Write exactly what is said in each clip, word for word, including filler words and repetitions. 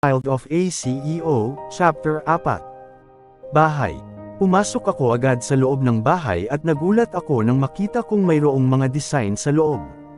Child of A C E O, Chapter four. Bahay. Pumasok ako agad sa loob ng bahay at nagulat ako nang makita kong mayroong mga design sa loob.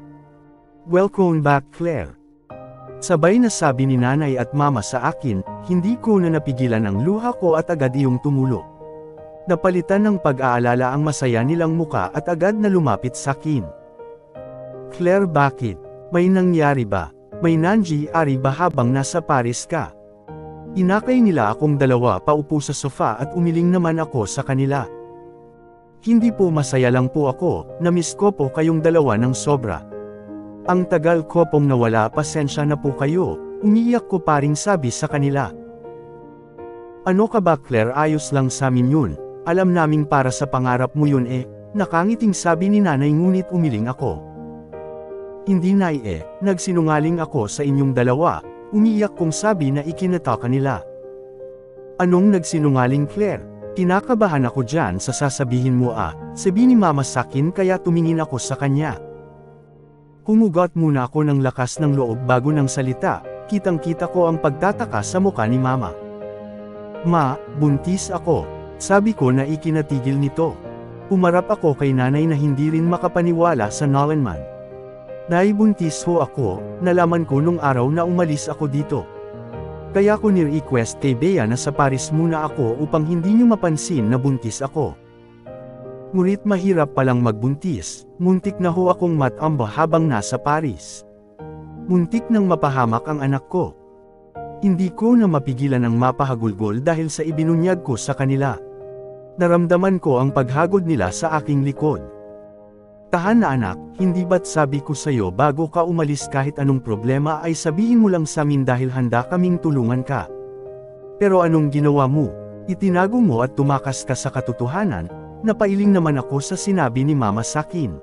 Welcome back, Claire. Sabay na sabi ni nanay at mama sa akin, hindi ko na napigilan ang luha ko at agad iyong tumulo. Napalitan ng pag-aalala ang masaya nilang muka at agad na lumapit sa akin. Claire, bakit? May nangyari ba? May nangyari ba habang nasa Paris ka? Inakay nila akong dalawa paupo sa sofa at umiling naman ako sa kanila. Hindi po, masaya lang po ako, na-miss ko po kayong dalawa ng sobra. Ang tagal ko pong nawala, pasensya na po kayo, umiiyak ko paring sabi sa kanila. Ano ka ba, Claire, ayos lang sa amin yun, alam naming para sa pangarap mo yun eh, nakangiting sabi ni nanay ngunit umiling ako. Hindi nay eh, nagsinungaling ako sa inyong dalawa, umiiyak kong sabi na ikinataka nila. Anong nagsinungaling, Claire? Kinakabahan ako dyan sa sasabihin mo ah, sabi ni mama sakin kaya tumingin ako sa kanya. Humugot muna ako ng lakas ng loob bago ng salita, kitang-kita ko ang pagtataka sa muka ni mama. Ma, buntis ako, sabi ko na ikinatigil nito. Pumarap ako kay nanay na hindi rin makapaniwala sa Nolanman. Naibuntis ho ako, nalaman ko nung araw na umalis ako dito. Kaya ko ni-request kay Bea na sa Paris muna ako upang hindi niyo mapansin na buntis ako. Ngunit mahirap palang magbuntis, muntik na ho akong matamba habang nasa Paris. Muntik nang mapahamak ang anak ko. Hindi ko na mapigilan ang mapahagulgol dahil sa ibinunyag ko sa kanila. Naramdaman ko ang paghagod nila sa aking likod. Tahan na anak, hindi ba't sabi ko sa'yo bago ka umalis kahit anong problema ay sabihin mo lang sa amin dahil handa kaming tulungan ka. Pero anong ginawa mo? Itinago mo at tumakas ka sa katotohanan, napailing naman ako sa sinabi ni mama sakin.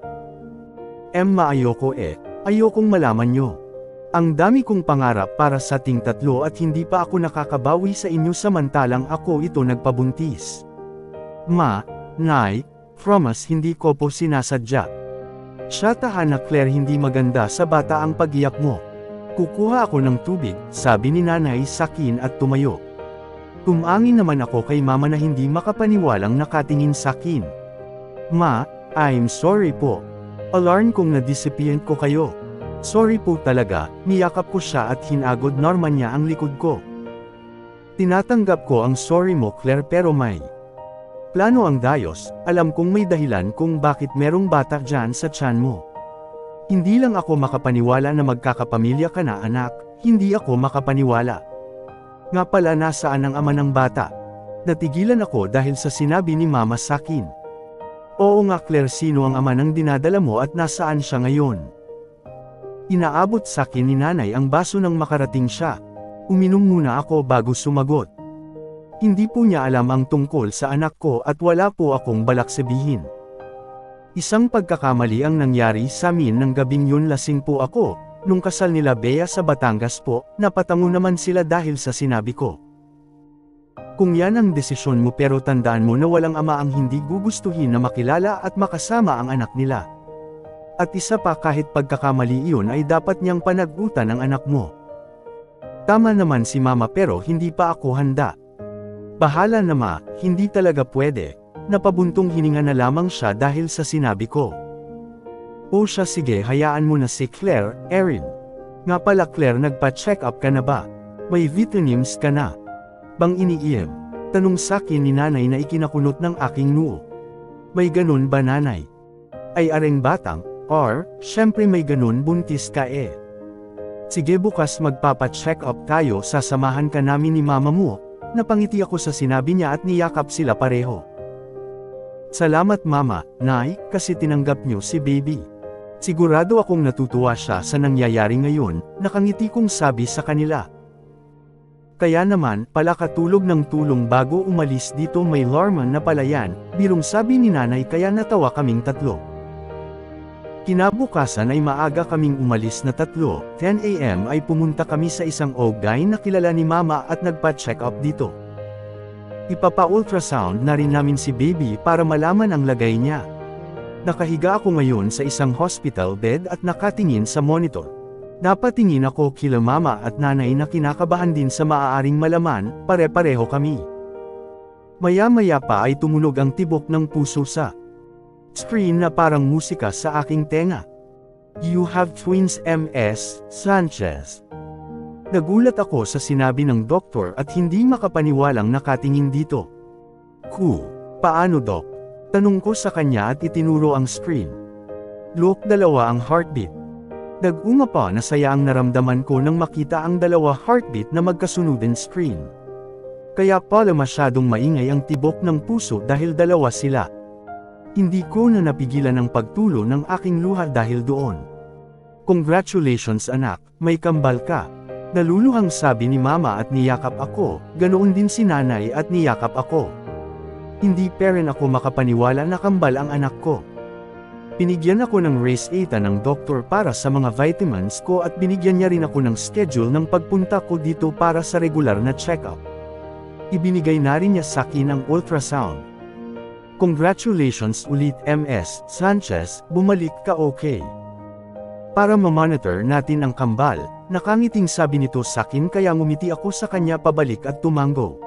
Emma, ayoko eh, ayokong malaman nyo. Ang dami kong pangarap para sa ating tatlo at hindi pa ako nakakabawi sa inyo samantalang ako ito nagpabuntis. Ma, nay, promise hindi ko po sinasadya. Siya, tahan na Claire, hindi maganda sa bata ang pag-iyak mo. Kukuha ako ng tubig, sabi ni nanay sakin at tumayo. Tumangin naman ako kay mama na hindi makapaniwalang nakatingin sakin. Ma, I'm sorry po. Alarm kong na-disappoint ko kayo. Sorry po talaga, niyakap ko siya at hinagod normal niya ang likod ko. Tinatanggap ko ang sorry mo, Claire, pero may plano ang Diyos, alam kong may dahilan kung bakit merong bata dyan sa tiyan mo. Hindi lang ako makapaniwala na magkakapamilya ka na anak, hindi ako makapaniwala. Nga pala, nasaan ang ama ng bata? Natigilan ako dahil sa sinabi ni mama sakin. Oo nga Claire, sino ang ama ng dinadala mo at nasaan siya ngayon? Inaabot sakin ni nanay ang baso nang makarating siya. Uminom muna ako bago sumagot. Hindi po niya alam ang tungkol sa anak ko at wala po akong balak sabihin. Isang pagkakamali ang nangyari sa amin ng gabing yun, lasing po ako, nung kasal nila Bea sa Batangas po, napatango naman sila dahil sa sinabi ko. Kung yan ang desisyon mo, pero tandaan mo na walang ama ang hindi gugustuhin na makilala at makasama ang anak nila. At isa pa, kahit pagkakamali iyon ay dapat niyang panagutan ang anak mo. Tama naman si mama pero hindi pa ako handa. Bahala na ma, hindi talaga pwede. Napabuntong hininga na lamang siya dahil sa sinabi ko. O siya, sige, hayaan mo na si Claire, Erin. Nga pala Claire, nagpa-check up ka na ba? May vitamins ka na? Bang iniinom? Tanong sakin ni nanay na ikinakunot ng aking noo. May ganun ba nanay? Ay areng batang, or, syempre may ganun, buntis ka eh. Sige, bukas magpapa-check up tayo, sasamahan ka namin ni mama mo. Napangiti ako sa sinabi niya at niyakap sila pareho. Salamat mama, nay, kasi tinanggap niyo si baby. Sigurado akong natutuwa siya sa nangyayari ngayon, nakangiti kong sabi sa kanila. Kaya naman, pala katulog ng tulong bago umalis dito, may Lorman na pala yan, birong sabi ni nanay, kaya natawa kaming tatlo. Kinabukasan ay maaga kaming umalis na tatlo, ten a m ay pumunta kami sa isang ogay na kilala ni mama at nagpa-check up dito. Ipapa-ultrasound na rin namin si baby para malaman ang lagay niya. Nakahiga ako ngayon sa isang hospital bed at nakatingin sa monitor. Napatingin ako kila mama at nanay na kinakabahan din sa maaaring malaman, pare-pareho kami. Maya-maya pa ay tumunog ang tibok ng puso sa screen na parang musika sa aking tenga. You have twins, Miz Sanchez. Nagulat ako sa sinabi ng doktor at hindi makapaniwalang nakatingin dito. Ku, paano dok? Tanong ko sa kanya at itinuro ang screen. Look, dalawa ang heartbeat. Nag-unga pa na saya ang naramdaman ko nang makita ang dalawa heartbeat na magkasunodin screen. Kaya pala masyadong maingay ang tibok ng puso dahil dalawa sila. Hindi ko na napigilan ang pagtulo ng aking luha dahil doon. Congratulations anak, may kambal ka. Naluluhang sabi ni mama at niyakap ako, ganoon din si nanay at niyakap ako. Hindi pa rin ako makapaniwala na kambal ang anak ko. Binigyan ako ng race eta ng doktor para sa mga vitamins ko at binigyan niya rin ako ng schedule ng pagpunta ko dito para sa regular na check-up. Ibinigay na rin niya sa akin ang ultrasound. Congratulations ulit Miz Sanchez, bumalik ka okay. Para ma-monitor natin ang kambal, nakangiting sabi nito sa akin kaya ngumiti ako sa kanya pabalik at tumango.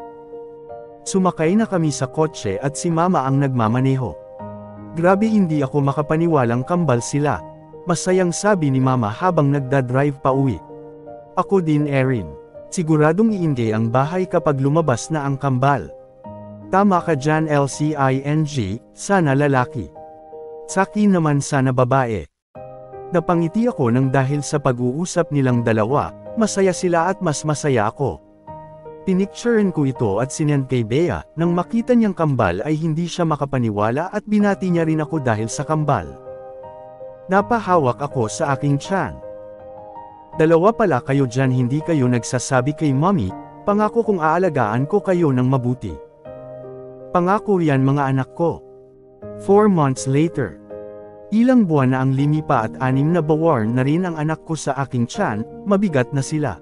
Sumakay na kami sa kotse at si mama ang nagmamaneho. Grabe hindi ako makapaniwalang kambal sila. Masayang sabi ni mama habang nagdadrive pa uwi. Ako din Erin. Siguradong iingay ang bahay kapag lumabas na ang kambal. Tama ka dyan L C I N G, sana lalaki. Saki naman sana babae. Napangiti ako nang dahil sa pag-uusap nilang dalawa, masaya sila at mas masaya ako. Pinicturean ko ito at sinend kay Bea, nang makita niyang kambal ay hindi siya makapaniwala at binati niya rin ako dahil sa kambal. Napahawak ako sa aking tiyan. Dalawa pala kayo dyan, hindi kayo nagsasabi kay mommy, pangako kong aalagaan ko kayo ng mabuti. Pangako yan mga anak ko. Four months later. Ilang buwan na ang limi pa at anim na bawarn na rin ang anak ko sa aking tiyan, mabigat na sila.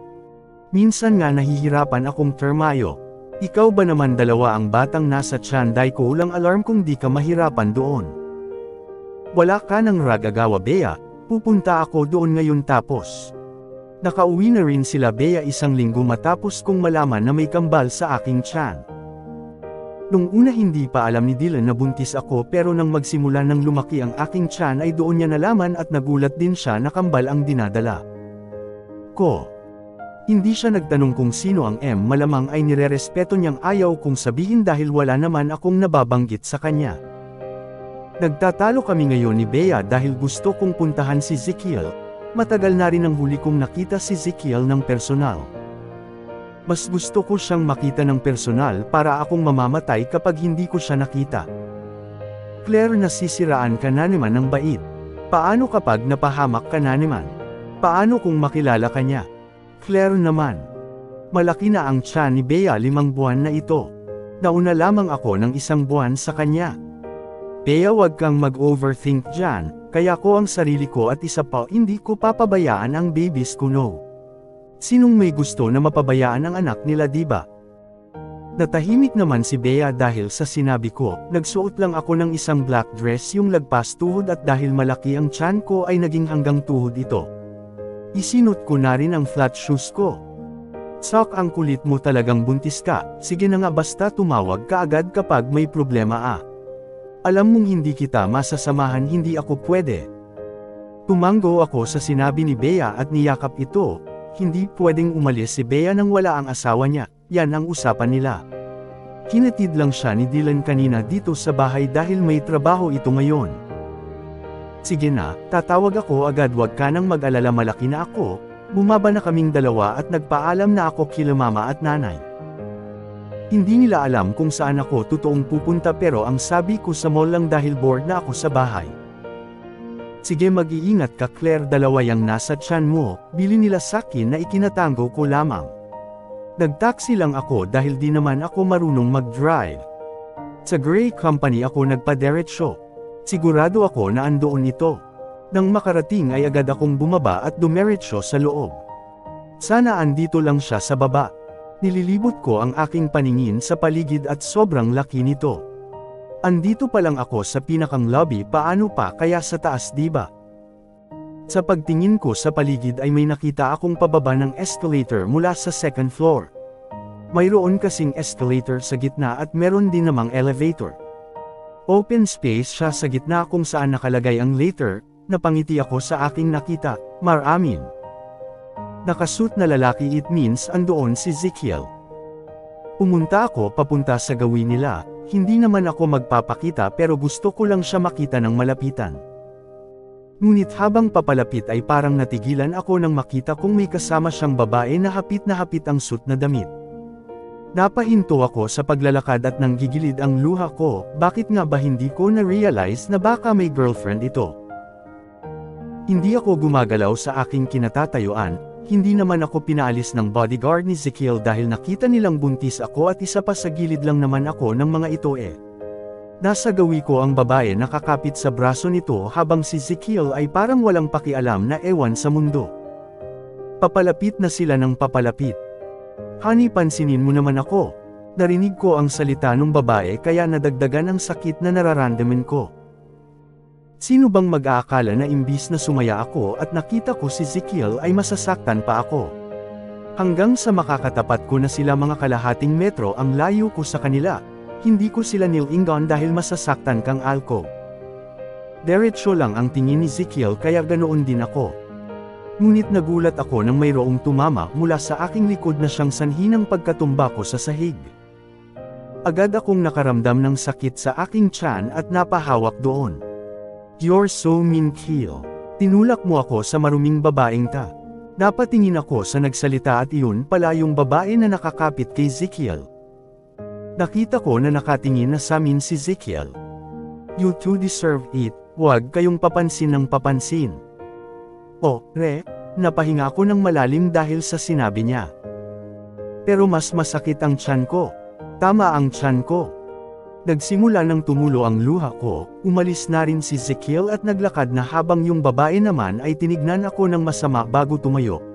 Minsan nga nahihirapan akong termayo. Ikaw ba naman dalawa ang batang nasa tiyan dahil ko ulang alarm kung di ka mahirapan doon. Wala ka ng ragagawa Bea, pupunta ako doon ngayon tapos. Nakauwi na rin sila Bea isang linggo matapos kong malaman na may kambal sa aking tiyan. Nung una hindi pa alam ni Dylan na buntis ako pero nang magsimula ng lumaki ang aking tiyan ay doon niya nalaman at nagulat din siya na kambal ang dinadala ko. Hindi siya nagtanong kung sino ang M, malamang ay nirerespeto niyang ayaw kong sabihin dahil wala naman akong nababanggit sa kanya. Nagtatalo kami ngayon ni Bea dahil gusto kong puntahan si Ezekiel, matagal na rin ang huli kong nakita si Ezekiel ng personal. Mas gusto ko siyang makita ng personal para akong mamamatay kapag hindi ko siya nakita. Claire, nasisiraan ka na naman ng bait. Paano kapag napahamak ka na naman? Paano kung makilala ka niya? Claire naman. Malaki na ang tiyan ni Bea, limang buwan na ito. Nauna lamang ako ng isang buwan sa kanya. Bea, wag kang mag-overthink dyan, kaya ko ang sarili ko at isa pa hindi ko papabayaan ang babies ko no. Sinong may gusto na mapabayaan ang anak nila diba? Natahimik naman si Bea dahil sa sinabi ko, nagsuot lang ako ng isang black dress yung lagpas tuhod at dahil malaki ang tiyan ko ay naging hanggang tuhod ito. Isinot ko na rin ang flat shoes ko. Sok, ang kulit mo talagang buntis ka, sige na nga basta tumawag ka agad kapag may problema ah. Alam mong hindi kita masasamahan, hindi ako pwede. Tumango ako sa sinabi ni Bea at niyakap ito, hindi pwedeng umalis si Bea nang wala ang asawa niya, yan ang usapan nila. Kinatid lang siya ni Dylan kanina dito sa bahay dahil may trabaho ito ngayon. Sige na, tatawag ako agad, wag ka nang mag-alala, malaki na ako. Bumaba na kaming dalawa at nagpaalam na ako kila mama at nanay. Hindi nila alam kung saan ako totoong pupunta pero ang sabi ko sa mall lang dahil bored na ako sa bahay. Sige, mag-iingat ka Claire, dalawa yang nasa tiyan mo, bili nila sakin na ikinatango ko lamang. Nagtaksi lang ako dahil di naman ako marunong mag-drive. Sa Gray Company ako nagpa-diretsyo. Sigurado ako na andoon ito. Nang makarating ay agad akong bumaba at dumiretso sa loob. Sana andito lang siya sa baba. Nililibot ko ang aking paningin sa paligid at sobrang laki nito. Andito pa lang ako sa pinakang lobby, paano pa kaya sa taas diba? Sa pagtingin ko sa paligid ay may nakita akong pababa ng escalator mula sa second floor. Mayroon kasing escalator sa gitna at meron din namang elevator. Open space siya sa gitna kung saan nakalagay ang later. Napangiti ako sa aking nakita, Maramin. Nakasuit na lalaki, it means andoon si Ezekiel. Pumunta ako papunta sa gawin nila, hindi naman ako magpapakita pero gusto ko lang siya makita ng malapitan. Ngunit habang papalapit ay parang natigilan ako nang makita kong may kasama siyang babae na hapit na hapit ang suit na damit. Napahinto ako sa paglalakad at nanggigilid ang luha ko, bakit nga ba hindi ko na-realize na baka may girlfriend ito? Hindi ako gumagalaw sa aking kinatatayuan, hindi naman ako pinaalis ng bodyguard ni Ezekiel dahil nakita nilang buntis ako at isa pa sa gilid lang naman ako ng mga ito eh. Nasa gawi ko ang babae nakakapit sa braso nito habang si Ezekiel ay parang walang pakialam na ewan sa mundo. Papalapit na sila ng papalapit. Honey, pansinin mo naman ako. Narinig ko ang salita ng babae kaya nadagdagan ang sakit na nararamdaman ko. Sino bang mag-aakala na imbis na sumaya ako at nakita ko si Ezekiel ay masasaktan pa ako? Hanggang sa makakatapat ko na sila mga kalahating metro ang layo ko sa kanila, hindi ko sila nilingon dahil masasaktan kang alko. Diretso lang ang tingin ni Ezekiel kaya ganoon din ako. Ngunit nagulat ako nang mayroong tumama mula sa aking likod na siyang sanhi ng pagkatumba ko sa sahig. Agad akong nakaramdam ng sakit sa aking tiyan at napahawak doon. You're so mean, Kiel. Tinulak mo ako sa maruming babaeng ta. Napatingin ako sa nagsalita at iyon pala yung babae na nakakapit kay Ezekiel. Nakita ko na nakatingin na sa amin si Ezekiel. You two deserve it, huwag kayong papansin ng papansin. Oh, re, napahinga ako ng malalim dahil sa sinabi niya. Pero mas masakit ang tiyan ko. Tama ang tiyan ko. Nagsimula nang tumulo ang luha ko, umalis na rin si Ezekiel at naglakad na habang yung babae naman ay tinignan ako ng masama bago tumayo.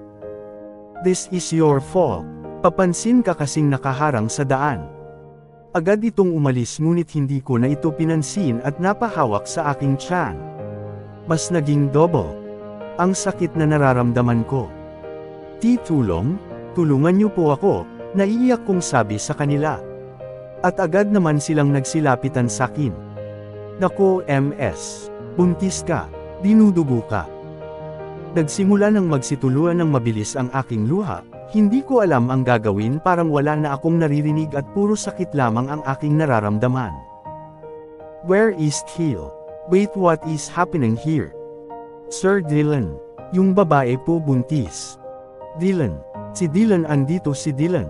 This is your fault. Papansin ka kasing nakaharang sa daan. Agad itong umalis ngunit hindi ko na ito pinansin at napahawak sa aking tiyan. Mas naging double ang sakit na nararamdaman ko. Titulong, tulungan niyo po ako, naiiyak kong sabi sa kanila. At agad naman silang nagsilapitan sakin. Nako M S, buntis ka, dinudugo ka. Nagsimula nang magsituluan ng mabilis ang aking luha, hindi ko alam ang gagawin, parang wala na akong naririnig at puro sakit lamang ang aking nararamdaman. Where is Kiel? Wait, what is happening here? Sir Dylan, yung babae po buntis. Dylan, si Dylan, andito si Dylan.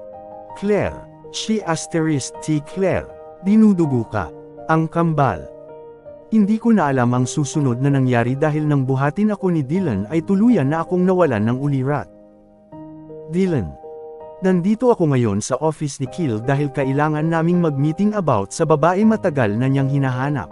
Claire. She asterisk T Claire, dinudugo ka. Ang kambal. Hindi ko na alam ang susunod na nangyari dahil nang buhatin ako ni Dylan ay tuluyan na akong nawalan ng ulirat. Dylan. Nandito ako ngayon sa office ni Kiel dahil kailangan naming mag-meeting about sa babae matagal na niyang hinahanap.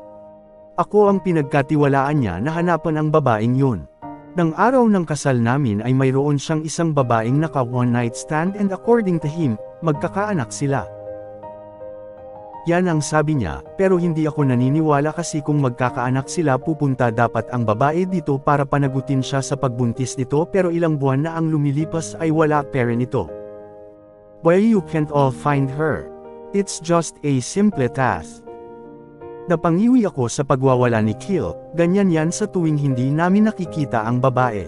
Ako ang pinagkatiwalaan niya na hanapan ang babaeng yun. Nang araw ng kasal namin ay mayroon siyang isang babaeng naka one night stand and according to him, magkakaanak sila. Yan ang sabi niya, pero hindi ako naniniwala kasi kung magkakaanak sila pupunta dapat ang babae dito para panagutin siya sa pagbuntis nito pero ilang buwan na ang lumilipas ay wala pera nito. Why you can't all find her? It's just a simple task. Napangiwi ako sa pagwawala ni Kiel, ganyan yan sa tuwing hindi namin nakikita ang babae.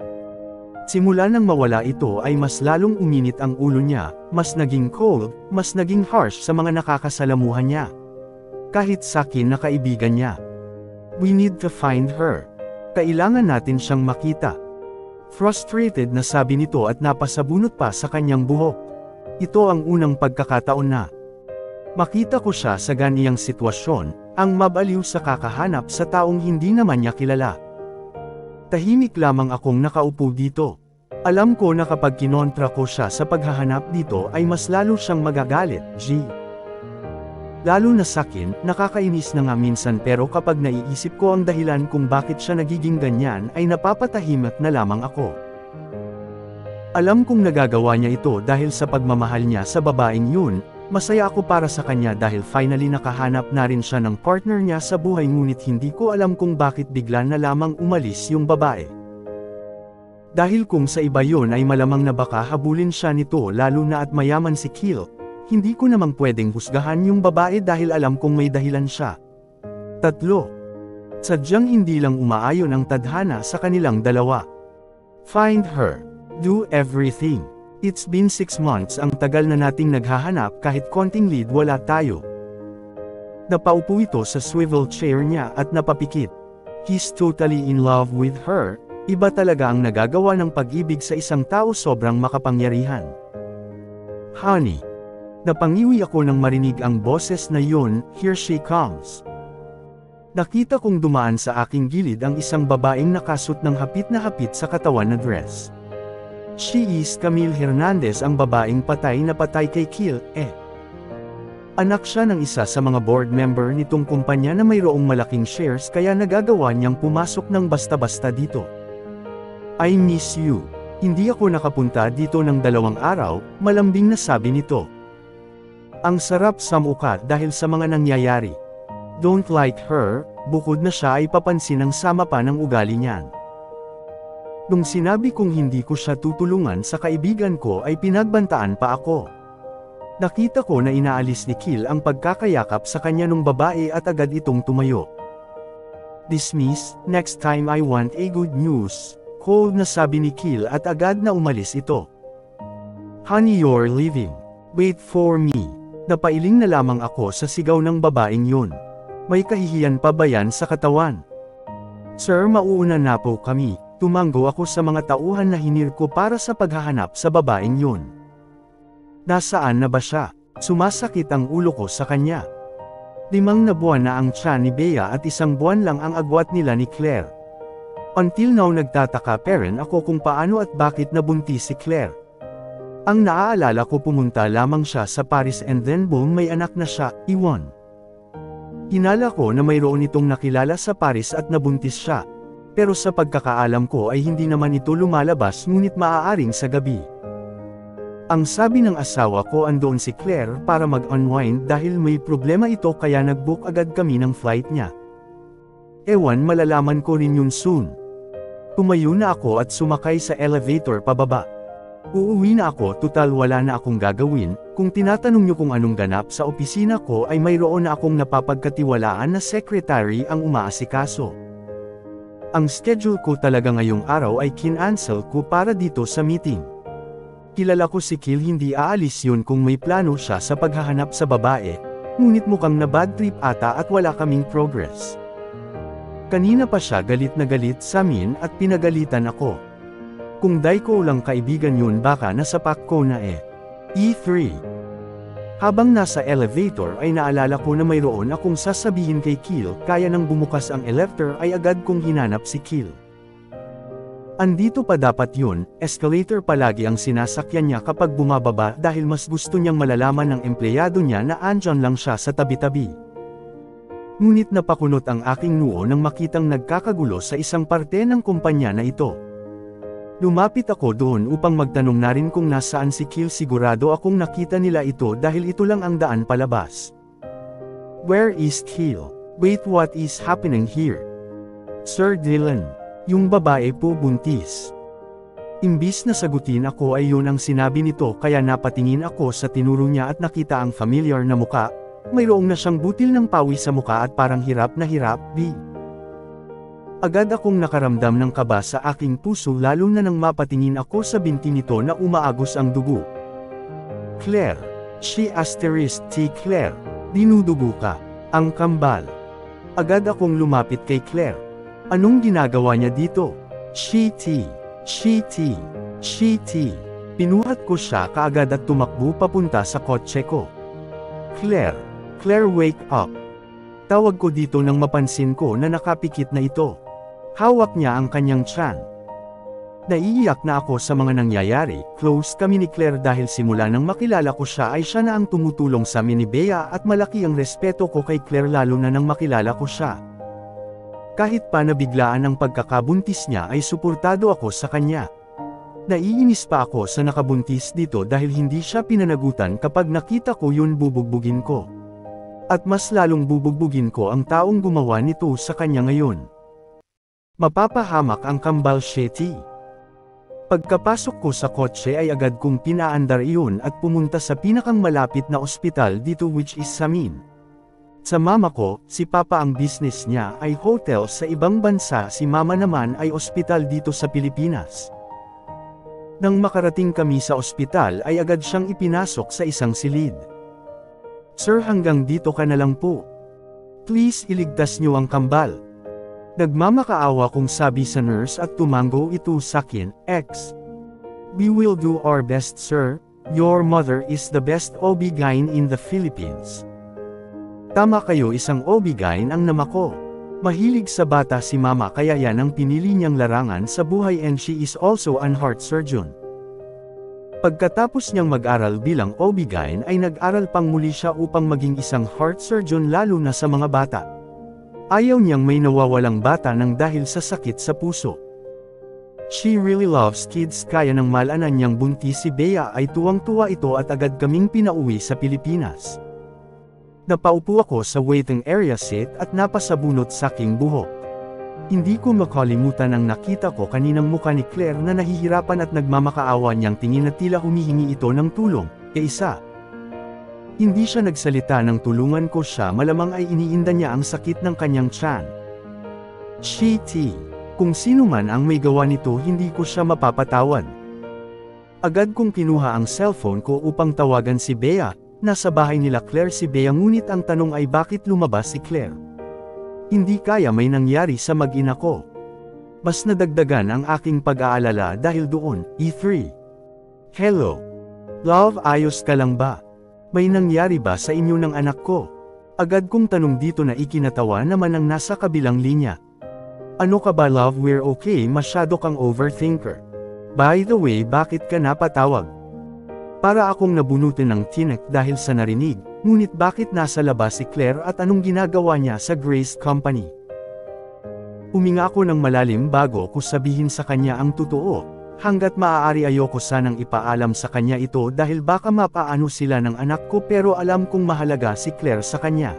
Simula nang mawala ito ay mas lalong uminit ang ulo niya, mas naging cold, mas naging harsh sa mga nakakasalamuhan niya. Kahit sa akin na kaibigan niya. We need to find her. Kailangan natin siyang makita. Frustrated na sabi nito at napasabunot pa sa kanyang buhok. Ito ang unang pagkakataon na makita ko siya sa ganiyang sitwasyon, ang mabaliw sa kakahanap sa taong hindi naman niya kilala. Tahimik lamang akong nakaupo dito. Alam ko na kapag kinontra ko siya sa paghahanap dito ay mas lalo siyang magagalit, G. Lalo na sakin, nakakainis na nga minsan pero kapag naiisip ko ang dahilan kung bakit siya nagiging ganyan ay napapatahimik na lamang ako. Alam kong nagagawa niya ito dahil sa pagmamahal niya sa babaeng yun, Masaya ako para sa kanya dahil finally nakahanap na rin siya ng partner niya sa buhay, ngunit hindi ko alam kung bakit bigla na lamang umalis yung babae. Dahil kung sa iba yon ay malamang na baka habulin siya nito, lalo na at mayaman si Kill, hindi ko namang pwedeng husgahan yung babae dahil alam kong may dahilan siya. Tatlo. Sadyang hindi lang umaayon ang tadhana sa kanilang dalawa. Find her. Do everything. It's been six months, ang tagal na nating naghahanap, kahit konting lead wala tayo. Napaupo ito sa swivel chair niya at napapikit. He's totally in love with her, iba talaga ang nagagawa ng pag-ibig sa isang tao, sobrang makapangyarihan. Honey. Napangiwi ako nang marinig ang boses na yun, here she comes. Nakita kong dumaan sa aking gilid ang isang babaeng nakasut ng hapit na hapit sa katawan na dress. She is Camille Hernandez, ang babaeng patay na patay kay Kill, eh. Anak siya ng isa sa mga board member nitong kumpanya na mayroong malaking shares, kaya nagagawa niyang pumasok ng basta-basta dito. I miss you. Hindi ako nakapunta dito ng dalawang araw, malambing na sabi nito. Ang sarap sa mukha dahil sa mga nangyayari. Don't like her, bukod na siya ay papansin ng sama pa ng ugali niyan. Nung sinabi kong hindi ko siya tutulungan sa kaibigan ko ay pinagbantaan pa ako. Nakita ko na inaalis ni Kill ang pagkakayakap sa kanya nung babae at agad itong tumayo. Dismiss, next time I want a good news, cold na sabi ni Kill at agad na umalis ito. Honey, you're leaving. Wait for me. Napailing na lamang ako sa sigaw ng babaeng yun. May kahihiyan pa ba yan sa katawan? Sir, mauuna na po kami. Tumanggo ako sa mga tauhan na hinir ko para sa paghahanap sa babaeng yun. Nasaan na ba siya? Sumasakit ang ulo ko sa kanya. Limang na buwan na ang tiyan ni Bea at isang buwan lang ang agwat nila ni Claire. Until now nagtataka pa rin ako kung paano at bakit nabuntis si Claire. Ang naaalala ko, pumunta lamang siya sa Paris and then boom, may anak na siya, iwan. Hinala ko na mayroon itong nakilala sa Paris at nabuntis siya. Pero sa pagkakaalam ko ay hindi naman ito lumalabas, ngunit maaaring sa gabi. Ang sabi ng asawa ko, andoon si Claire para mag-unwind dahil may problema ito, kaya nag-book agad kami ng flight niya. Ewan, malalaman ko rin yun soon. Tumayo na ako at sumakay sa elevator pababa. Uuwi na ako, tutal wala na akong gagawin. Kung tinatanong niyo kung anong ganap sa opisina ko ay mayroon na akong napapagkatiwalaan na secretary ang umaasikaso. Ang schedule ko talaga ngayong araw ay kinancel ko para dito sa meeting. Kilala ko si Kill, hindi aalis yun kung may plano siya sa paghahanap sa babae, ngunit mukhang na bad trip ata at wala kaming progress. Kanina pa siya galit na galit sa amin at pinagalitan ako. Kung dai ko lang kaibigan yun, baka nasapak ko na eh. E three. Habang nasa elevator ay naalala ko na mayroon akong sasabihin kay Kill, kaya nang bumukas ang elevator ay agad kong hinanap si Kill. Andito pa dapat yun, escalator palagi ang sinasakyan niya kapag bumababa dahil mas gusto niyang malalaman ng empleyado niya na andyan lang siya sa tabi-tabi. Ngunit napakunot ang aking noo nang makitang nagkakagulo sa isang parte ng kumpanya na ito. Lumapit ako doon upang magtanong na rin kung nasaan si Kill, sigurado akong nakita nila ito dahil ito lang ang daan palabas. Where is Kill? Wait, what is happening here? Sir Dylan. Yung babae po buntis. Imbis na sagutin ako ay yun ang sinabi nito, kaya napatingin ako sa tinuro niya at nakita ang familiar na muka. Mayroong na siyang butil ng pawis sa muka at parang hirap na hirap, B. Agad akong nakaramdam ng kaba sa aking puso, lalo na nang mapatingin ako sa binti nito na umaagos ang dugo. Claire. She asterisk T Claire. Dinudugo ka. Ang kambal. Agad akong lumapit kay Claire. Anong ginagawa niya dito? She T. She T. She T. Pinuhat ko siya kaagad at tumakbo papunta sa kotse ko. Claire. Claire, wake up. Tawag ko dito nang mapansin ko na nakapikit na ito. Hawak niya ang kanyang tiyan. Naiiyak na ako sa mga nangyayari. Close kami ni Claire dahil simula nang makilala ko siya ay siya na ang tumutulong sa amin ni Bea at malaki ang respeto ko kay Claire lalo na nang makilala ko siya. Kahit pa nabiglaan ang pagkakabuntis niya ay suportado ako sa kanya. Naiinis pa ako sa nakabuntis dito dahil hindi siya pinanagutan kapag nakita ko yun bubugbugin ko. At mas lalong bubugbugin ko ang taong gumawa nito sa kanya ngayon. Mapapahamak ang kambal Shetty. Pagkapasok ko sa kotse ay agad kong pinaandar iyon at pumunta sa pinakang malapit na ospital dito which is Samin. Sa mama ko, si Papa ang business niya ay hotel sa ibang bansa, si Mama naman ay ospital dito sa Pilipinas. Nang makarating kami sa ospital ay agad siyang ipinasok sa isang silid. Sir, hanggang dito ka na lang po. Please iligtas niyo ang kambal. Nagmamakaawa kong sabi sa nurse at tumango ito sakin, X. We will do our best, sir. Your mother is the best O B G Y N in the Philippines. Tama kayo, isang O B G Y N ang nama ko. Mahilig sa bata si mama kaya yan ang pinili niyang larangan sa buhay and she is also an heart surgeon. Pagkatapos niyang mag-aral bilang O B G Y N ay nag-aral pang muli siya upang maging isang heart surgeon lalo na sa mga bata. Ayaw niyang may nawawalang bata nang dahil sa sakit sa puso. She really loves kids kaya nang malanan niyang buntis si Bea ay tuwang-tuwa ito at agad kaming pinauwi sa Pilipinas. Napaupo ako sa waiting area seat at napasabunot sa aking buhok. Hindi ko makalimutan ang nakita ko kaninang mukha ni Claire na nahihirapan at nagmamakaawa niyang tingin na tila humihingi ito ng tulong, e isa. Hindi siya nagsalita ng tulungan ko siya, malamang ay iniinda niya ang sakit ng kanyang tiyan. Shetty. Kung sino man ang may gawa nito hindi ko siya mapapatawad. Agad kong kinuha ang cellphone ko upang tawagan si Bea. Nasa bahay nila Claire si Bea ngunit ang tanong ay bakit lumabas si Claire. Hindi kaya may nangyari sa mag-ina ko. Mas nadagdagan ang aking pag-aalala dahil doon, E three. Hello. Love, ayos ka lang ba? May nangyari ba sa inyo ng anak ko? Agad kong tanong dito na ikinatawa naman ang nasa kabilang linya. Ano ka ba love, we're okay, masyado kang overthinker. By the way, bakit ka napatawag? Para akong nabunutin ng tinek dahil sa narinig, ngunit bakit nasa labas si Claire at anong ginagawa niya sa Grace Company? Huminga ako ng malalim bago ko sabihin sa kanya ang totoo, hanggat maaari ayoko sanang ipaalam sa kanya ito dahil baka mapaano sila ng anak ko pero alam kong mahalaga si Claire sa kanya.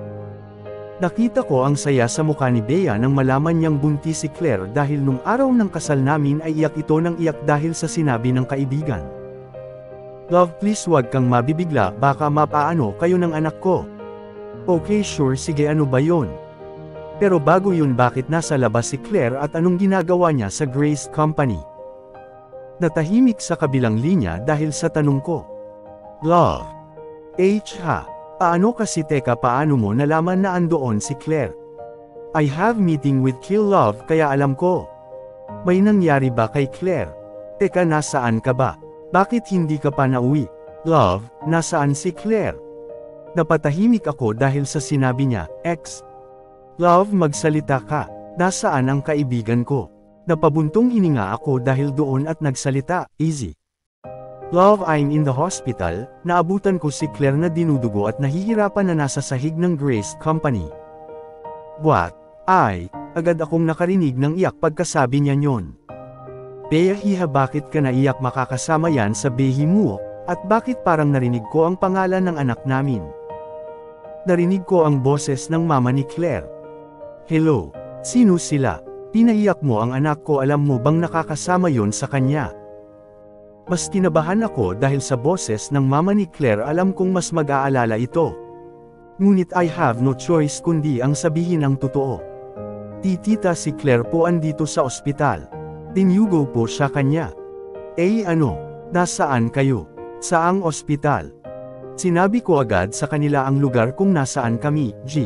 Nakita ko ang saya sa mukha ni Bea nang malaman niyang buntis si Claire dahil nung araw ng kasal namin ay iyak ito ng iyak dahil sa sinabi ng kaibigan. Love, please wag kang mabibigla, baka mapaano kayo ng anak ko. Okay, sure, sige, ano ba yon? Pero bago yun, bakit nasa labas si Claire at anong ginagawa niya sa Grace Company? Natahimik sa kabilang linya dahil sa tanong ko. Love. H ha. Paano kasi, teka, paano mo nalaman na andoon si Claire? I have meeting with Kill Love kaya alam ko. May nangyari ba kay Claire? Teka, nasaan ka ba? Bakit hindi ka pa nauwi? Love, nasaan si Claire? Napatahimik ako dahil sa sinabi niya, X. Love, magsalita ka. Nasaan ang kaibigan ko? Napabuntong hininga ako dahil doon at nagsalita, easy. Love, I'm in the hospital. Naabutan ko si Claire na dinudugo at nahihirapan na nasa sahig ng Grace Company. What? Ay, agad akong nakarinig ng iyak pagkasabi niya nyon. Bea, hiha, bakit ka naiyak, makakasama yan sa behi mo, at bakit parang narinig ko ang pangalan ng anak namin? Narinig ko ang boses ng mama ni Claire. Hello, sino sila? Pinaiyak mo ang anak ko, alam mo bang nakakasama yon sa kanya? Mas kinabahan ako dahil sa boses ng mama ni Claire, alam kong mas mag-aalala ito. Ngunit I have no choice kundi ang sabihin ang totoo. Titita, si Claire po andito sa ospital. Tinugo po siya kanya. Eh ano, nasaan kayo? Saang ospital? Sinabi ko agad sa kanila ang lugar kung nasaan kami, G.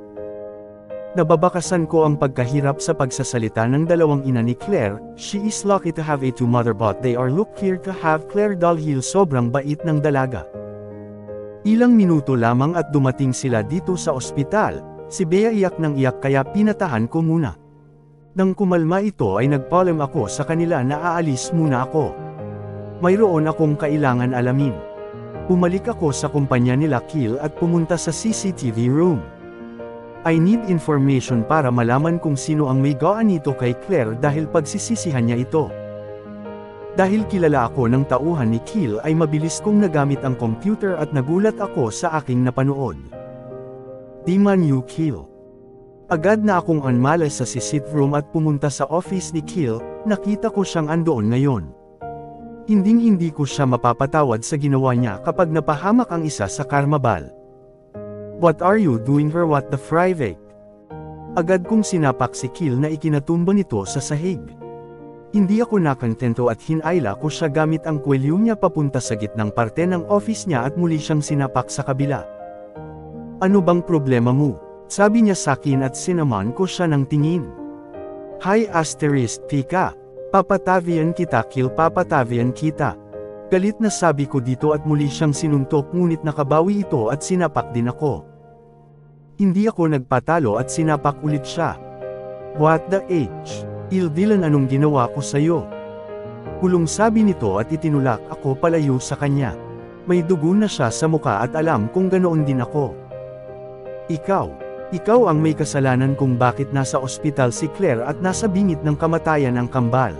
Nababakasan ko ang pagkahirap sa pagsasalita ng dalawang ina ni Claire. She is lucky to have a two-mother but they are lucky to have Claire dahil sobrang bait ng dalaga. Ilang minuto lamang at dumating sila dito sa ospital. Si Bea iyak ng iyak kaya pinatahan ko muna. Nang kumalma ito ay nagpaalam ako sa kanila na aalis muna ako. Mayroon akong kailangan alamin. Umalik ako sa kumpanya nila Kill at pumunta sa C C T V room. I need information para malaman kung sino ang may gawa nito kay Claire dahil pagsisisihan niya ito. Dahil kilala ako ng tauhan ni Kill ay mabilis kong nagamit ang computer at nagulat ako sa aking napanood. Di man you Kill. Agad na akong anmalas sa sit room at pumunta sa office ni Kill, nakita ko siyang andoon ngayon. Hinding-hindi ko siya mapapatawad sa ginawa niya kapag napahamak ang isa sa karmabal. What are you doing here, what the frivate? Agad kong sinapak si Kill na ikinatumba nito sa sahig. Hindi ako nakontento at hinayla ko siya gamit ang kwelyo niya papunta sa gitnang parte ng office niya at muli siyang sinapak sa kabila. Ano bang problema mo? Sabi niya sakin at sinaman ko siya ng tingin. Hi asterisk pika. Papatavian kita Kill, papatavian kita. Galit na sabi ko dito at muli siyang sinuntok ngunit nakabawi ito at sinapak din ako. Hindi ako nagpatalo at sinapak ulit siya. What the H? Ildilan, anong ginawa ko sa'yo? Kulong sabi nito at itinulak ako palayo sa kanya. May dugo na siya sa muka at alam kung ganoon din ako. Ikaw, ikaw ang may kasalanan kung bakit nasa ospital si Claire at nasa bingit ng kamatayan ang kambal.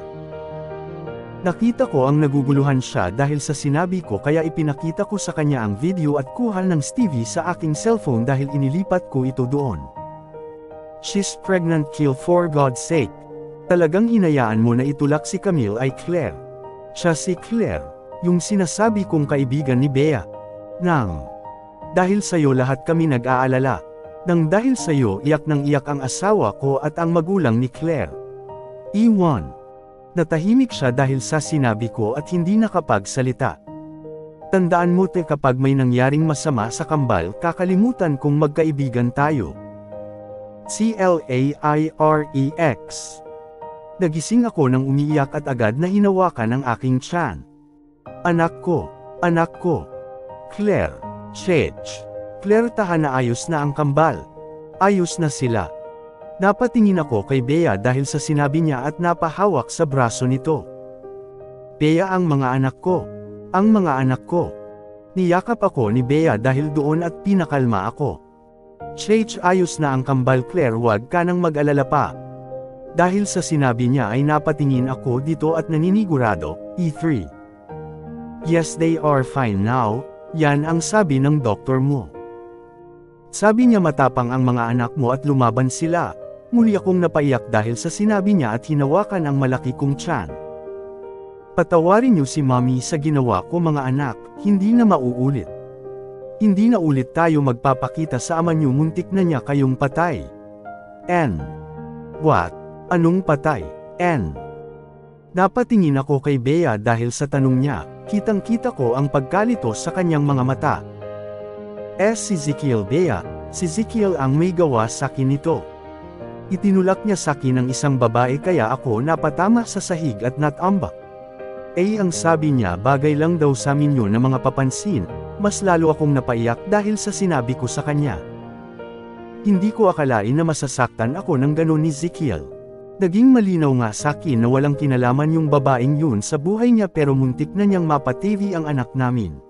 Nakita ko ang naguguluhan siya dahil sa sinabi ko kaya ipinakita ko sa kanya ang video at kuha ng Stevie sa aking cellphone dahil inilipat ko ito doon. She's pregnant Kill, for God's sake. Talagang hinayaan mo na itulak si Camille ay Claire. Siya si Claire, yung sinasabi kong kaibigan ni Bea. Nang dahil sa'yo lahat kami nag-aalala. Nang dahil sa'yo iyak nang iyak ang asawa ko at ang magulang ni Claire. Iwan. Natahimik siya dahil sa sinabi ko at hindi nakapagsalita. Tandaan mo te, kapag may nangyaring masama sa kambal kakalimutan kong magkaibigan tayo. C L A I R E X. Nagising ako nang umiiyak at agad na hinawakan ang aking tiyan. Anak ko, anak ko. Claire, Chech. Claire, tahan na, ayos na ang kambal. Ayos na sila. Napatingin ako kay Bea dahil sa sinabi niya at napahawak sa braso nito. Bea, ang mga anak ko. Ang mga anak ko. Niyakap ako ni Bea dahil doon at pinakalma ako. Chech, ayos na ang kambal Claire, wag ka nang mag-alala pa. Dahil sa sinabi niya ay napatingin ako dito at naninigurado, E three. Yes, they are fine now, yan ang sabi ng doktor mo. Sabi niya matapang ang mga anak mo at lumaban sila. Muli akong napaiyak dahil sa sinabi niya at hinawakan ang malaki kong tiyan. Patawarin niyo si Mommy sa ginawa ko mga anak, hindi na mauulit. Hindi na ulit tayo magpapakita sa ama niyo, muntik na niya kayong patay. N. What? Anong patay? N. Napatingin ako kay Bea dahil sa tanong niya, kitang-kita ko ang pagkalito sa kanyang mga mata. S. Si Ezekiel. Bea, si Ezekiel ang may gawa sa akin nito. Itinulak niya sa akin ang isang babae kaya ako napatama sa sahig at natambak. A. Ang sabi niya bagay lang daw sa amin yun na mga papansin, mas lalo akong napaiyak dahil sa sinabi ko sa kanya. Hindi ko akalain na masasaktan ako ng ganon ni Ezekiel. Naging malinaw nga sa akin na walang kinalaman yung babaeng yun sa buhay niya pero muntik na niyang mapativi ang anak namin.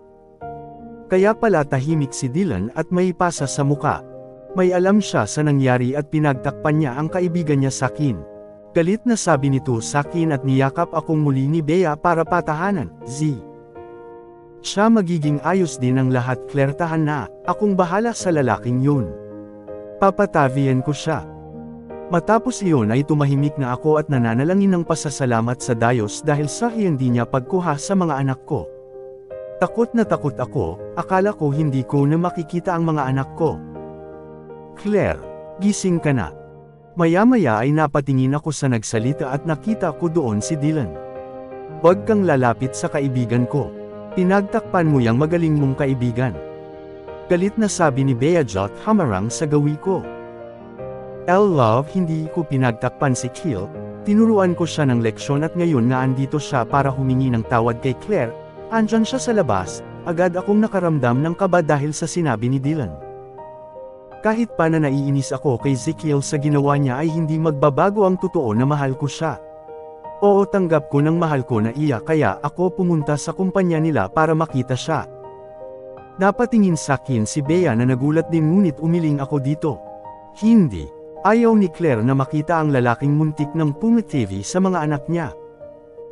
Kaya pala tahimik si Dylan at may pasa sa muka. May alam siya sa nangyari at pinagtakpan niya ang kaibigan niya sa akin. Galit na sabi nito sa akin at niyakap akong muli ni Bea para patahanan. Z. Siya magiging ayos din ang lahat, Claire, tahan na, akong bahala sa lalaking yun. Papatavian ko siya. Matapos iyon ay tumahimik na ako at nananalangin ng pasasalamat sa Diyos dahil sa hindi niya pagkuha sa mga anak ko. Takot na takot ako, akala ko hindi ko na makikita ang mga anak ko. Claire, gising ka na. Maya-maya ay napatingin ako sa nagsalita at nakita ko doon si Dylan. Huwag kang lalapit sa kaibigan ko. Pinagtakpan mo yang magaling mong kaibigan. Galit na sabi ni Bea Jot hamarang sa gawi ko. L. Love, hindi ko pinagtakpan si Kill, tinuruan ko siya ng leksyon at ngayon nga andito siya para humingi ng tawad kay Claire. Andyan siya sa labas, agad akong nakaramdam ng kaba dahil sa sinabi ni Dylan. Kahit pa na naiinis ako kay Ezekiel sa ginawa niya ay hindi magbabago ang totoo na mahal ko siya. Oo, tanggap ko ng mahal ko na iya kaya ako pumunta sa kumpanya nila para makita siya. Napatingin sa akin si Bea na nagulat din ngunit umiling ako dito. Hindi. Ayaw ni Claire na makita ang lalaking muntik ng pumitv sa mga anak niya.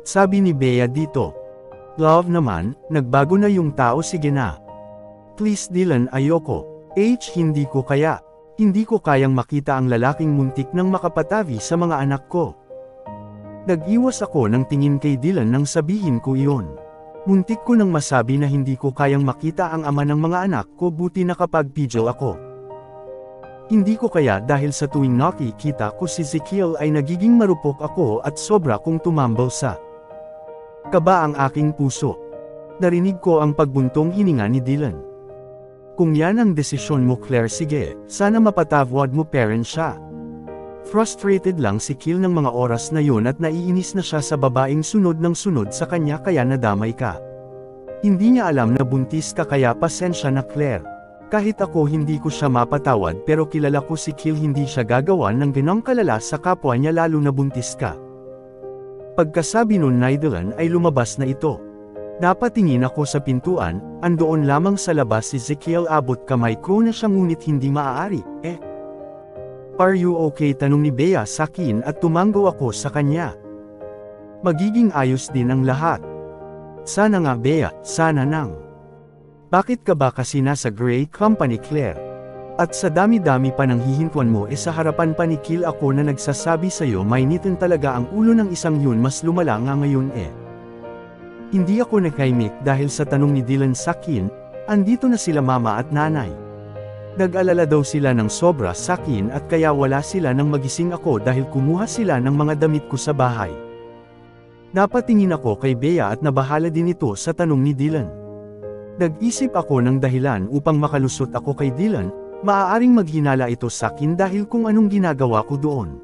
Sabi ni Bea dito. Love naman, nagbago na yung tao, sige na. Please Dylan, ayoko. H hindi ko kaya. Hindi ko kayang makita ang lalaking muntik nang makapatawi sa mga anak ko. Nag-iwas ako ng tingin kay Dylan nang sabihin ko iyon. Muntik ko nang masabi na hindi ko kayang makita ang ama ng mga anak ko, buti nakapag-pidgel ako. Hindi ko kaya dahil sa tuwing nakikita ko si Ezekiel ay nagiging marupok ako at sobra kong tumambol sa kaba ang aking puso. Narinig ko ang pagbuntong hininga ni Dylan. Kung yan ang desisyon mo Claire, sige, sana mapatawad mo parent siya. Frustrated lang si Kiel ng mga oras na yun at naiinis na siya sa babaeng sunod ng sunod sa kanya kaya nadamay ka. Hindi niya alam na buntis ka kaya pasensya na Claire. Kahit ako hindi ko siya mapatawad pero kilala ko si Kiel, hindi siya gagawa ng ganong kalala sa kapwa niya lalo na buntis ka. Pagkasabi nun ni Dylan ay lumabas na ito. Napatingin ako sa pintuan, andoon lamang sa labas si Ezekiel, abot kamay ko na siya ngunit hindi maaari, eh. Are you okay? Tanong ni Bea sa akin at tumango ako sa kanya. Magiging ayos din ang lahat. Sana nga Bea, sana nang. Bakit ka ba kasi nasa great company Claire? At sa dami-dami pa ng hihintuan mo e sa harapan pa ni Kiel ako na nagsasabi sa'yo mainitin talaga ang ulo ng isang yun, mas lumala nga ngayon eh. Hindi ako nakaimik dahil sa tanong ni Dylan sa akin, andito na sila mama at nanay. Nag-alala daw sila ng sobra sa akin at kaya wala sila nang magising ako dahil kumuha sila ng mga damit ko sa bahay. Napatingin ako kay Bea at nabahala din ito sa tanong ni Dylan. Nag-isip ako ng dahilan upang makalusot ako kay Dylan, maaaring maghinala ito sa akin dahil kung anong ginagawa ko doon.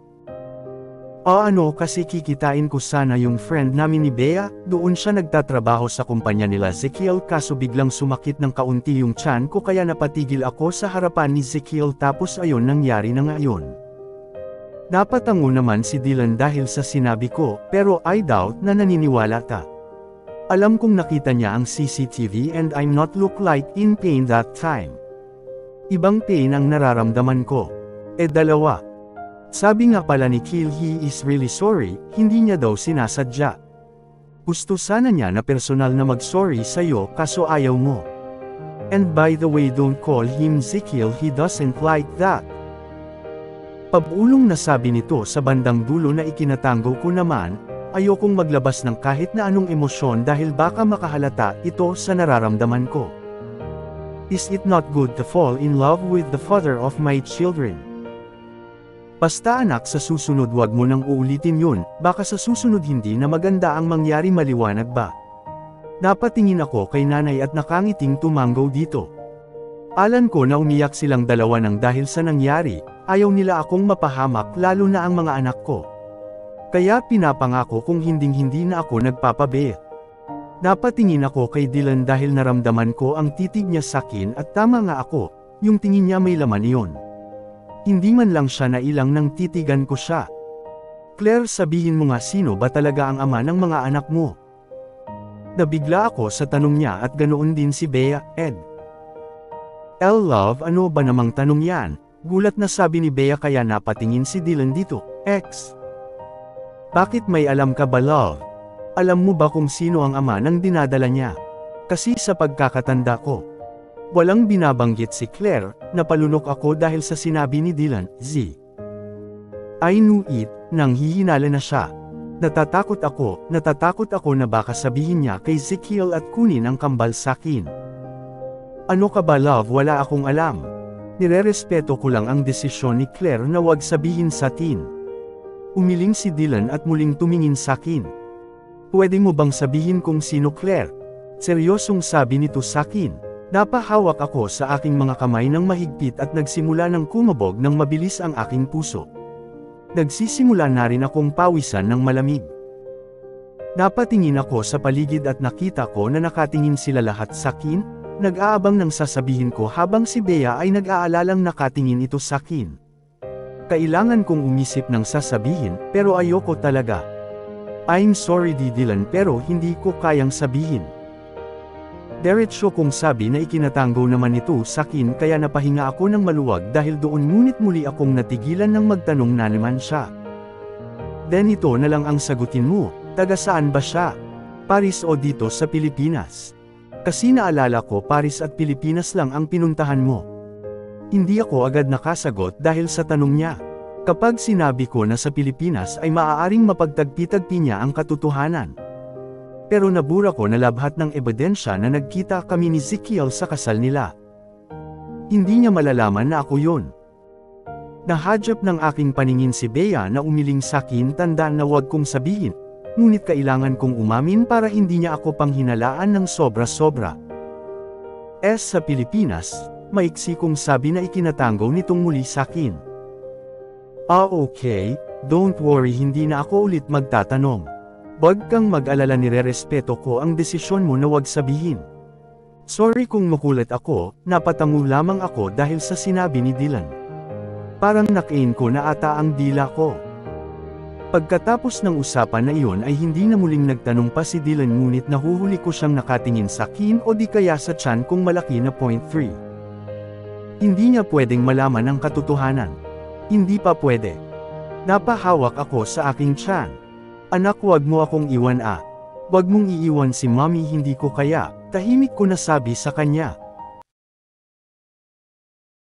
O ano kasi kikitain ko sana yung friend namin ni Bea, doon siya nagtatrabaho sa kumpanya nila Ezekiel, kaso biglang sumakit ng kaunti yung tiyan ko kaya napatigil ako sa harapan ni Ezekiel tapos ayon nangyari na ngayon. Napatango naman si Dylan dahil sa sinabi ko, pero I doubt na naniniwala ta. Alam kong nakita niya ang C C T V and I'm not look like in pain that time. Ibang pain ang nararamdaman ko. E dalawa. Sabi nga pala ni Kiel he is really sorry, hindi niya daw sinasadya. Gusto sana niya na personal na mag-sorry sa'yo kaso ayaw mo. And by the way, don't call him Ezekiel, he doesn't like that. Pabulong na sabi nito sa bandang dulo na ikinatango ko naman, ayokong maglabas ng kahit na anong emosyon dahil baka makahalata ito sa nararamdaman ko. Is it not good to fall in love with the father of my children? Basta anak, sa susunod wag mo nang uulitin yun, baka sa susunod hindi na maganda ang mangyari, maliwanag ba? Napatingin ako kay nanay at nakangiting tumango dito. Alam ko na umiyak silang dalawa nang dahil sa nangyari, ayaw nila akong mapahamak lalo na ang mga anak ko. Kaya pinapangako kung hinding-hindi na ako nagpapabe. Napatingin ako kay Dylan dahil naramdaman ko ang titig niya sakin at tama nga ako, yung tingin niya may laman iyon. Hindi man lang siya nailang nang titigan ko siya. Claire, sabihin mo nga, sino ba talaga ang ama ng mga anak mo? Nabigla ako sa tanong niya at ganoon din si Bea, Ed. L love, ano ba namang tanong yan? Gulat na sabi ni Bea kaya napatingin si Dylan dito, X. Bakit may alam ka ba love? Alam mo ba kung sino ang ama ng dinadala niya? Kasi sa pagkakatanda ko, walang binabanggit si Claire, napalunok ako dahil sa sinabi ni Dylan, Z. I knew it, nang hihinala na siya. Natatakot ako, natatakot ako na baka sabihin niya kay Ezekiel at kunin ang kambal sakin. Ano ka ba love, wala akong alam. Nirerespeto ko lang ang desisyon ni Claire na wag sabihin sa atin. Umiling si Dylan at muling tumingin sakin. Pwede mo bang sabihin kung sino Claire? Seryosong sabi nito sakin. Napahawak ako sa aking mga kamay ng mahigpit at nagsimula ng kumabog ng mabilis ang aking puso. Nagsisimula na rin akong pawisan ng malamig. Napatingin ako sa paligid at nakita ko na nakatingin sila lahat sa akin, nag-aabang ng sasabihin ko habang si Bea ay nag-aalalang nakatingin ito sa akin. Kailangan kong umisip ng sasabihin, pero ayoko talaga. I'm sorry di Dylan, pero hindi ko kayang sabihin. Diretso kong sabi na ikinatango naman ito sa akin kaya napahinga ako ng maluwag dahil doon, ngunit muli akong natigilan ng magtanong na naman siya. Then ito na lang ang sagutin mo, Taga saan ba siya? Paris o dito sa Pilipinas? Kasi naalala ko Paris at Pilipinas lang ang pinuntahan mo. Hindi ako agad nakasagot dahil sa tanong niya. Kapag sinabi ko na sa Pilipinas ay maaaring mapagtagpi-tagpi niya ang katotohanan. Pero nabura ko na labhat ng ebidensya na nagkita kami ni Ezekiel sa kasal nila. Hindi niya malalaman na ako yun. Nahadyap ng aking paningin si Bea na umiling sakin tandaan na huwag kong sabihin, ngunit kailangan kong umamin para hindi niya ako panghinalaan ng sobra-sobra. Es sa Pilipinas, maiksi kong sabi na ikinatango nitong muli sakin. Ah okay, don't worry hindi na ako ulit magtatanong. Wag kang mag-alala nire-respeto ko ang desisyon mo na wag sabihin. Sorry kung makulat ako, napatango lamang ako dahil sa sinabi ni Dylan. Parang nakain ko na ata ang dila ko. Pagkatapos ng usapan na iyon ay hindi na muling nagtanong pa si Dylan ngunit nahuhuli ko siyang nakatingin sa akin o di kaya sa tiyan kung malaki na point three. Hindi niya pwedeng malaman ang katotohanan. Hindi pa pwede. Napahawak ako sa aking tiyan. Anak wag mo akong iwan ah. Wag mong iiwan si mommy hindi ko kaya, tahimik ko nasabi sa kanya.